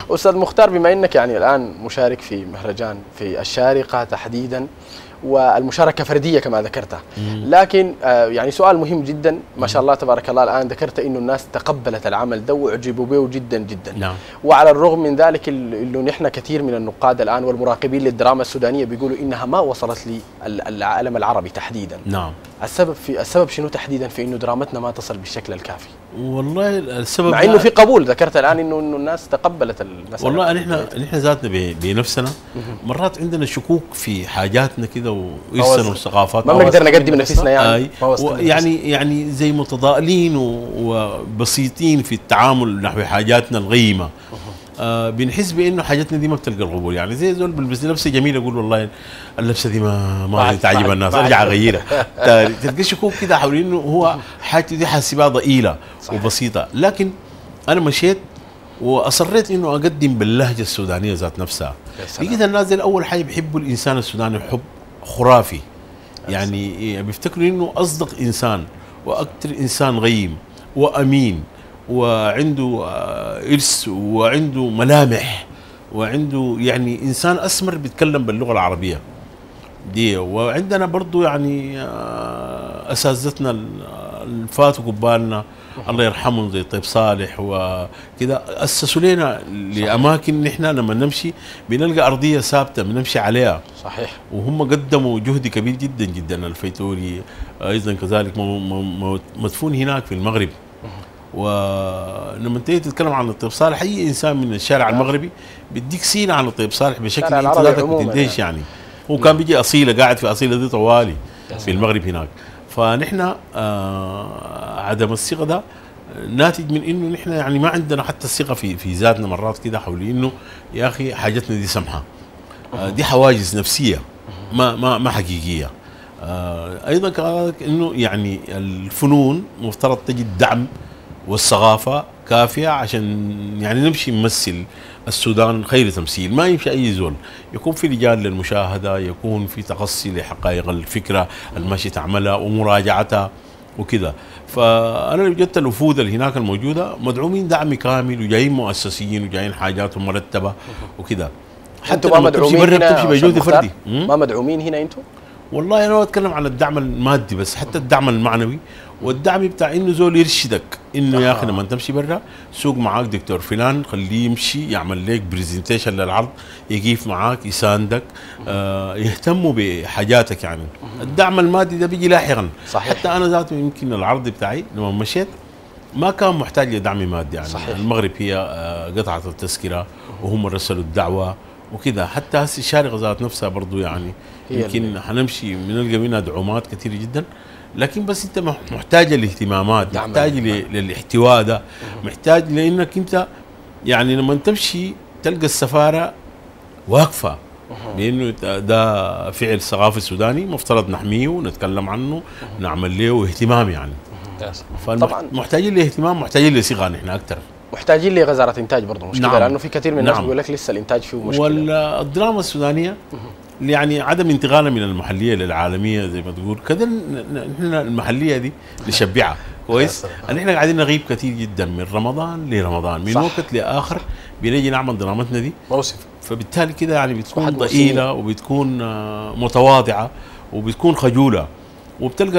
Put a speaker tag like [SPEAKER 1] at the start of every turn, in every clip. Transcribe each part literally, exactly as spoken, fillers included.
[SPEAKER 1] أستاذ مختار، بما أنك يعني الآن مشارك في مهرجان في الشارقة تحديدا، والمشاركة فردية كما ذكرت، لكن يعني سؤال مهم جدا، ما شاء الله تبارك الله، الآن ذكرت إنه الناس تقبلت العمل ده وأعجبوا به جدا جدا. نعم. وعلى الرغم من ذلك إنه نحن كثير من النقاد الآن والمراقبين للدراما السودانية بيقولوا إنها ما وصلت للعالم العربي تحديدا. نعم. السبب في السبب شنو تحديدا في إنه درامتنا ما تصل بالشكل الكافي؟
[SPEAKER 2] والله السبب
[SPEAKER 1] مع إنه في قبول، ذكرت الآن إنه إنه الناس تقبلت المسألة.
[SPEAKER 2] والله نحن نحن ذاتنا بنفسنا مرات عندنا شكوك في حاجاتنا كده وإرسنا وثقافات،
[SPEAKER 1] ما بنقدر نقدم نفسنا يعني
[SPEAKER 2] يعني يعني زي متضائلين وبسيطين في التعامل نحو حاجاتنا الغيمة. آه بنحس بانه حاجاتنا دي ما بتلقى القبول، يعني زي زول بلبس لبسه جميله يقول والله اللبسه دي ما ما تعجب الناس، ارجع اغيرها. تلقى شكوك كده حول انه هو حاجته دي حاسبها ضئيله وبسيطه، لكن انا مشيت واصريت انه اقدم باللهجه السودانيه ذات نفسها. لقيت الناس دي اول حاجه بيحبوا الانسان السوداني حب خرافي، يعني بيفتكروا انه اصدق انسان واكثر انسان غيم وامين وعنده إرث وعنده ملامح وعنده يعني إنسان أسمر بيتكلم باللغة العربية دي. وعندنا برضو يعني أساتذتنا اللي فاتوا قبالنا الله يرحمهم زي طيب صالح وكذا، أسسوا لنا لأماكن نحن لما نمشي بنلقى أرضية ثابتة بنمشي عليها. صحيح. وهم قدموا جهد كبير جدا جدا. الفيتوري أيضا كذلك مدفون هناك في المغرب. ولما تيجي تتكلم عن الطيب صالح، اي انسان من الشارع المغربي بيديك سينه عن الطيب صالح بشكل انت ذاتك بتندهش يعني. هو كان بيجي اصيله قاعد في اصيله دي طوالي في المغرب هناك. فنحن آه عدم الثقه ده ناتج من انه نحن يعني ما عندنا حتى الثقه في في ذاتنا مرات كده، حول انه يا اخي حاجتنا دي سمحه. آه دي حواجز نفسيه ما ما ما حقيقيه. آه ايضا كذلك انه يعني الفنون مفترض تجد دعم والثقافة كافية عشان يعني نمشي نمثل السودان خير تمثيل. ما يمشي أي زول، يكون في رجال للمشاهدة، يكون في تقصي لحقائق الفكرة الماشي تعملها ومراجعتها وكذا. فأنا وجدت الوفود اللي هناك الموجودة مدعومين دعم كامل وجايين مؤسسيين وجايين حاجاتهم مرتبة وكذا.
[SPEAKER 1] حتى ما مدعومين هنا
[SPEAKER 2] تمشي بجهد فردي.
[SPEAKER 1] ما مدعومين هنا أنتم؟
[SPEAKER 2] والله أنا أتكلم عن الدعم المادي بس، حتى الدعم المعنوي والدعم بتاع انه زول يرشدك انه يا اخي لما تمشي برا سوق معاك دكتور فلان، خليه يمشي يعمل لك برزنتيشن للعرض، يقيف معاك يساندك، آه يهتموا بحاجاتك يعني. الدعم المادي ده بيجي لاحقا. صحيح. حتى انا ذاته يمكن العرض بتاعي لما مشيت ما كان محتاج لدعم مادي يعني. صحيح. المغرب هي آه قطعت التذكره وهم رسلوا الدعوه وكذا. حتى هسه الشارقه ذات نفسها برضه يعني يمكن حنمشي بنلقى منها دعومات كثيره جدا، لكن بس انت محتاج الاهتمامات، محتاج للاحتواء ده، محتاج لانك انت يعني لما تمشي تلقى السفاره واقفه بانه ده فعل ثقافي سوداني مفترض نحميه ونتكلم عنه ونعمل له اهتمام يعني. طبعا محتاجين لاهتمام، محتاجين لثقه نحن اكثر،
[SPEAKER 1] محتاجين لغزاره انتاج برضه مشكله. نعم. لانه في كثير من الناس نعم. بيقول لك لسه الانتاج فيه مشكله.
[SPEAKER 2] والدراما السودانيه يعني عدم انتقالها من المحليه للعالميه زي ما تقول كذا، نحن المحليه دي نشبعها كويس. نحن قاعدين نغيب كثير جدا من رمضان لرمضان، من صح. وقت لاخر بنيجي نعمل درامتنا دي موسم، فبالتالي كده يعني بتكون ضئيله وبتكون متواضعه وبتكون خجوله، وبتلقى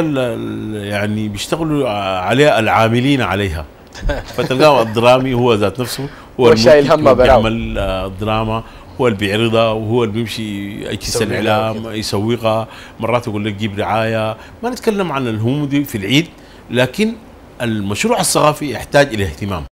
[SPEAKER 2] يعني بيشتغلوا عليها العاملين عليها. فتلقاه الدرامي هو ذات نفسه هو اللي بيعمل الدراما، هو اللي بيعرضها وهو اللي بيمشي اجهزه الاعلام يسوقها، مرات يقول لك جيب رعايه. ما نتكلم عن الهموم دي في العيد، لكن المشروع الثقافي يحتاج الى اهتمام.